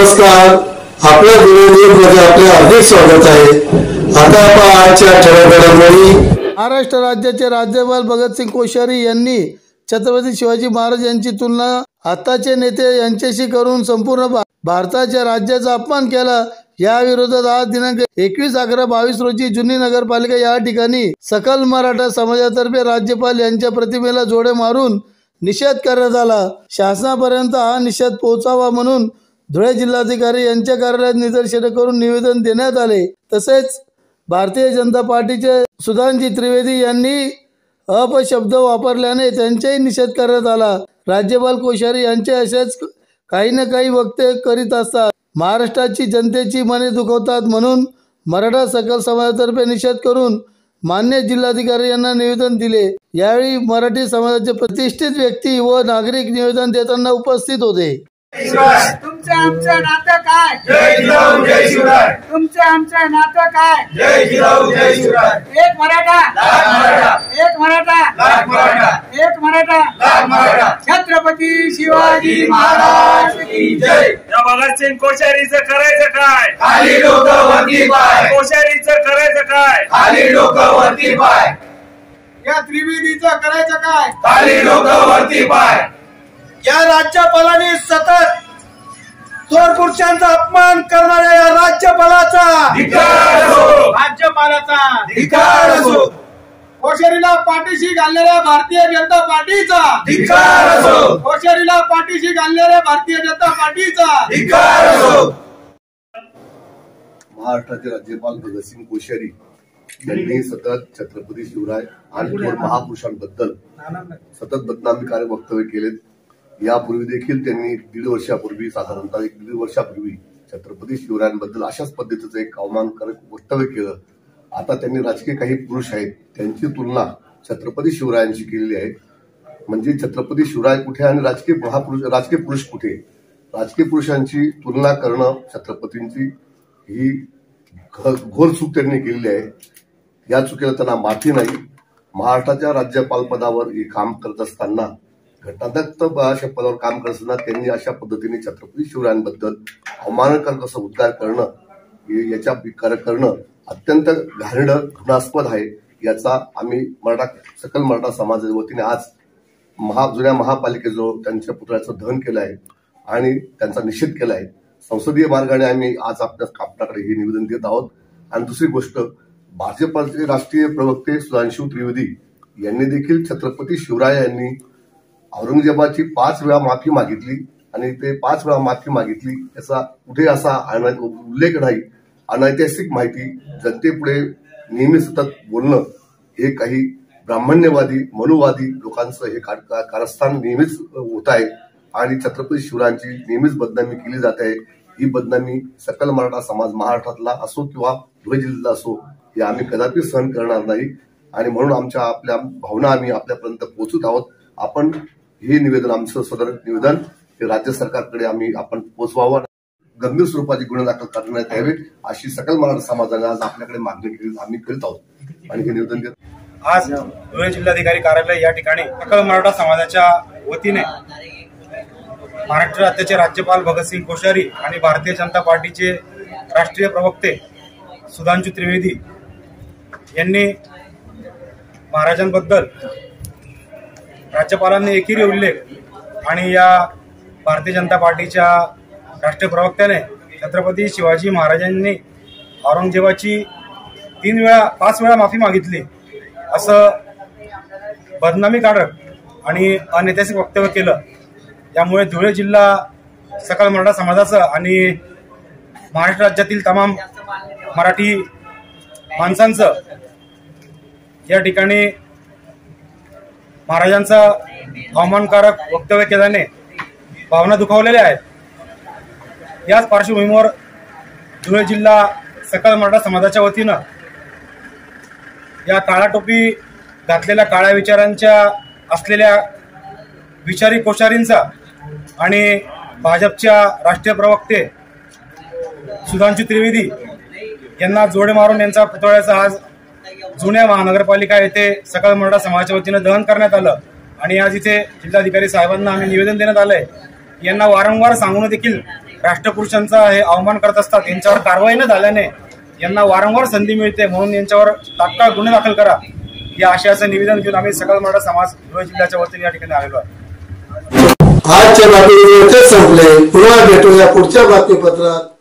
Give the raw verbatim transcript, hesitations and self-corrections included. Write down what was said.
नमस्कार, आपल्या मध्ये आपले हार्दिक स्वागत आहे। आता आपण आजच्या ठळक घडामोडी। महाराष्ट्र राज्याचे राज्यपाल भगतसिंग कोश्यारी यांनी छत्रपती शिवाजी महाराज यांची तुलना आताचे नेते यांच्याशी करून संपूर्ण भारताच्या राज्याचा अपमान केला। या विरोधात आज दिनांक एकवीस अकरा बावीस रोजी जुनी नगरपालिका या ठिकाणी सकल मराठा समाजातर्फे राज्यपाल यांच्या प्रतिमेला जोडे मारून निषेध करण्यात आला। शासनापर्यंत हा निषेध पोहोचावा म्हणून धुळे जिल्हाधिकारी यांच्या कार्यालयात निदर्शने करून निवेदन देण्यात आले। तसेच भारतीय जनता पार्टीचे सुधांजी त्रिवेदी यांनी अपशब्द वापरल्याने त्यांचाही निषेध करण्यात आला। राज्यपाल कोश्यारी यांचे असेच काही ना काही वक्तव्य करीत असतात, महाराष्ट्राची जनतेची मने दुखवतात म्हणून मराठा सकल समाजातर्फे निषेध करून मान्य जिल्हाधिकारी यांना निवेदन दिले। यावेळी मराठी समाजाचे प्रतिष्ठित व्यक्ती व नागरिक निवेदन देताना उपस्थित होते। तुमचं आमचं नातं काय? जय जिजाऊ जय शिवराय। तुमचं आमचं नातं काय? जय जिजाऊ जय शिवराय। एक मराठा लाख मराठा, एक मराठा लाख मराठा, एक मराठा लाख मराठा। छत्रपती शिवाजी महाराज की जय। या भगतसिंग कोश्यारीचं करायचं काय? खाली डोकं वरती पाय, कोश्यारीचं करायचं काय? खाली डोकं वरती पाय, या त्रिवेदीचं करायचं काय? खाली डोकं वरती पाय। या राज्यपालाने सतत थोर पुरुषांचा अपमान करणाऱ्या या राज्यपालाचा धिक्कार असो, राज्यपालाचा धिक्कार असो, कोश्यारीला पाठीशी घालणाऱ्या भारतीय जनता पार्टीचा धिक्कार असो, कोश्यारीला पाठीशी घालणाऱ्या भारतीय जनता पार्टीचा धिक्कार असो। महाराष्ट्राचे राज्यपाल भगतसिंग कोश्यारी यांनी सतत छत्रपती शिवराय आणि थोर महापुरुषांबद्दल सतत बदनामीकारक वक्तव्य केलेत। यापूर्वी देखील त्यांनी दीड वर्षापूर्वी साधारणतः एक दीड वर्षापूर्वी छत्रपती शिवरायांबद्दल अशाच पद्धतीचं एक अवमानकारक वक्तव्य केलं। आता त्यांनी राजकीय काही पुरुष आहेत त्यांची तुलना छत्रपती शिवरायांची केलेली आहे। म्हणजे छत्रपती शिवराय कुठे आणि राजकीय महापुरुष राजकीय पुरुष कुठे? राजकीय पुरुषांची तुलना करणं छत्रपतींची ही घोर चूक त्यांनी केलेली आहे। या चुकीला त्यांना माफी नाही। महाराष्ट्राच्या राज्यपाल पदावर हे काम करत असताना घटनादत्त अशा पदावर काम करत असताना त्यांनी अशा पद्धतीने छत्रपती शिवरायांबद्दल अवमानकारक असं उद्गार करणं याच्या करणं अत्यंत घाणेरडं घृणास्पद आहे। याचा आम्ही मराठा सकल मराठा समाजाच्या वतीने आज महा जुन्या महापालिकेजवळ त्यांच्या पुतळ्याचं दहन केलं आहे आणि त्यांचा निषेध केला आहे। संसदीय मार्गाने आम्ही आज आपल्या आपल्याकडे हे निवेदन देत आहोत। आणि दुसरी गोष्ट, भाजपचे राष्ट्रीय प्रवक्ते सुधांशू त्रिवेदी यांनी देखील छत्रपती शिवराय यांनी औरंगजेबाची पाच वेळा माफी मागितली आणि ते पाच वेळा माफी मागितली याचा कुठे असा उल्लेख नाही। अनैतिहासिक माहिती जनतेपुढे नेहमी सतत बोलणं हे काही ब्राह्मण्यवादी मनुवादी लोकांचं हे कारस्थान नेहमीच होत आहे आणि छत्रपती शिवरायांची नेहमीच बदनामी केली जात आहे। ही बदनामी सकल मराठा समाज महाराष्ट्रातला असो किंवा धुळे जिल्ह्यातला असो हे आम्ही कदापि सहन करणार नाही आणि म्हणून आमच्या आपल्या भावना आम्ही आपल्यापर्यंत पोहोचत आहोत। आपण हे निवेदन आमचं सदर निवेदन हे राज्य सरकारकडे आम्ही आपण पोहोचवावं, गंभीर स्वरूपाची गुन्हे दाखल करण्यात यावे अशी सकल मराठा समाजाने आज आपल्याकडे मागणी केली आम्ही करीत आहोत आणि हे निवेदन देत आज धुळे जिल्हाधिकारी कार्यालय या ठिकाणी सकल मराठा समाजाच्या वतीने महाराष्ट्र राज्याचे राज्यपाल भगतसिंग कोश्यारी आणि भारतीय जनता पार्टीचे राष्ट्रीय प्रवक्ते सुधांशू त्रिवेदी यांनी महाराजांबद्दल राज्यपालांनी एकेरी उल्लेख आणि या भारतीय जनता पार्टीच्या राष्ट्रीय प्रवक्त्याने छत्रपती शिवाजी महाराजांनी औरंगजेबाची तीन वेळा पाच वेळा माफी मागितली असं बदनामीकारक आणि अनैतिहासिक वक्तव्य केलं। यामुळे धुळे जिल्हा सकल मराठा समाजाचं आणि महाराष्ट्र राज्यातील तमाम मराठी माणसांचं या ठिकाणी महाराजांचा अवमानकारक वक्तव्य केल्याने भावना दुखावलेल्या आहेत। याच पार्श्वभूमीवर धुळे जिल्हा सकल मराठा समाजाच्या वतीनं या काळा टोपी घातलेल्या काळ्या विचारांच्या असलेल्या विचारी कोश्यारींचा आणि भाजपच्या राष्ट्रीय प्रवक्ते सुधांशू त्रिवेदी यांना जोडे मारून यांचा पुतळ्याचा आज जुन्या महानगरपालिका येथे सकल मराठा समाजाच्या वतीनं दहन करण्यात आलं आणि आज इथे जिल्हाधिकारी साहेबांना आम्ही निवेदन देण्यात आलंय। यांना वारंवार सांगून देखील राष्ट्रपुरुषांचा हे अवमान करत असतात, यांच्यावर कारवाई न झाल्याने यांना वारंवार संधी मिळते, म्हणून यांच्यावर तात्काळ गुन्हे दाखल करा या आशयाचं निवेदन घेऊन आम्ही सकल मराठा समाज धुळे जिल्ह्याच्या वतीने या ठिकाणी आलेलो आहे. आजच्या बातमीपत्र संपले. पुन्हा भेटूया पुढच्या बातमीपत्रात.